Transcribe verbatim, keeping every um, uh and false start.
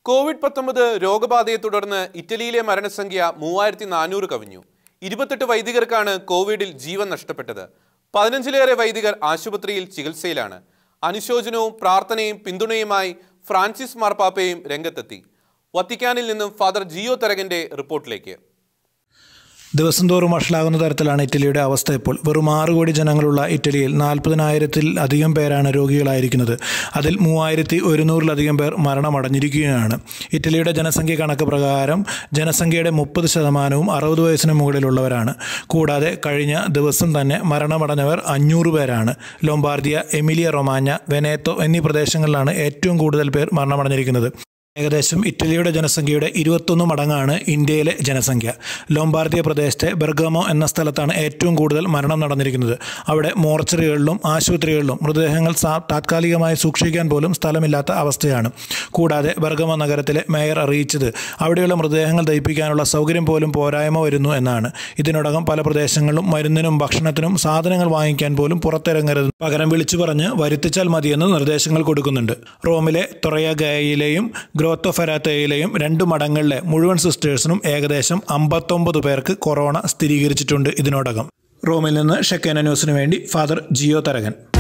Covid പത്തൊമ്പത് രോഗബാധയെ തുടർന്ന് ഇറ്റലിയിലെ മരണസംഖ്യ മൂവായിരത്തി നാനൂറ് കവിഞ്ഞു. ഇരുപത്തെട്ട് വൈദികർക്കാണ് കോവിഡിൽ ജീവൻ നഷ്ടപ്പെട്ടത്. പതിനഞ്ചിലേറെ വൈദികർ ആശുപത്രിയിൽ ചികിത്സയിലാണ്. അനുശോചനവും പ്രാർത്ഥനയും പിന്തുണയുമായി ഫ്രാൻസിസ് മാർപ്പാപ്പയും രംഗത്തെത്തി. വത്തിക്കാനിൽ നിന്നും ഫാദർ ജിയോ തരകന്റെ റിപ്പോർട്ടിലേക്ക്. ദിവസം തോറും വഷളാകുന്ന തരത്തിലാണ് ഇറ്റലിയുടെ അവസ്ഥ ഇപ്പോൾ. വെറും ആറ് കോടി ജനങ്ങളുള്ള ഇറ്റലിയിൽ നാൽപ്പതിനായിരത്തിൽ അധികം പേരാണ് രോഗികളായിരിക്കുന്നത്. അതിൽ മൂവായിരത്തി ഒരുന്നൂറിലധികം പേർ മരണമടഞ്ഞിരിക്കുകയാണ്. ഇറ്റലിയുടെ ജനസംഖ്യ കണക്ക് പ്രകാരം ജനസംഖ്യയുടെ മുപ്പത് ശതമാനവും അറുപത് വയസ്സിന് മുകളിലുള്ളവരാണ്. കൂടാതെ കഴിഞ്ഞ ദിവസം തന്നെ മരണമടഞ്ഞവർ അഞ്ഞൂറ് പേരാണ്. ലൊംബാർദിയ, എമിലിയ റൊമാഞ്ഞ, വെനേത്തോ എന്നീ പ്രദേശങ്ങളിലാണ് ഏറ്റവും കൂടുതൽ പേർ മരണമടഞ്ഞിരിക്കുന്നത്. ഏകദേശം ഇറ്റലിയുടെ ജനസംഖ്യയുടെ ഇരുപത്തൊന്ന് മടങ്ങാണ് ഇന്ത്യയിലെ ജനസംഖ്യ. ലൊംബാർദിയ പ്രദേശത്തെ ബെർഗമോ എന്ന സ്ഥലത്താണ് ഏറ്റവും കൂടുതൽ മരണം നടന്നിരിക്കുന്നത്. അവിടെ മോർച്ചറികളിലും ആശുപത്രികളിലും മൃതദേഹങ്ങൾ താത്കാലികമായി സൂക്ഷിക്കാൻ പോലും സ്ഥലമില്ലാത്ത അവസ്ഥയാണ്. കൂടാതെ ബെർഗമോ നഗരത്തിലെ മേയർ അറിയിച്ചത് അവിടെയുള്ള മൃതദേഹങ്ങൾ ദഹിപ്പിക്കാനുള്ള സൗകര്യം പോലും പോരായ്മ വരുന്നു എന്നാണ്. ഇതിനോടകം പല പ്രദേശങ്ങളിലും മരുന്നിനും ഭക്ഷണത്തിനും സാധനങ്ങൾ വാങ്ങിക്കാൻ പോലും പുറത്തിറങ്ങരുത്, പകരം വിളിച്ചു പറഞ്ഞ് വരുത്തിച്ചാൽ മതിയെന്ന് നിർദ്ദേശങ്ങൾ കൊടുക്കുന്നുണ്ട്. റോമിലെ തൊറയഗായിലെയും ഗ്രോത്തോ ഫെരാത്തയിലെയും രണ്ട് മഠങ്ങളിലെ മുഴുവൻ സിസ്റ്റേഴ്സിനും ഏകദേശം അമ്പത്തൊമ്പത് പേർക്ക് കൊറോണ സ്ഥിരീകരിച്ചിട്ടുണ്ട് ഇതിനോടകം. റോമിൽ നിന്ന് ഷെക്കേന ന്യൂസിനു വേണ്ടി ഫാദർ ജിയോ തരകൻ.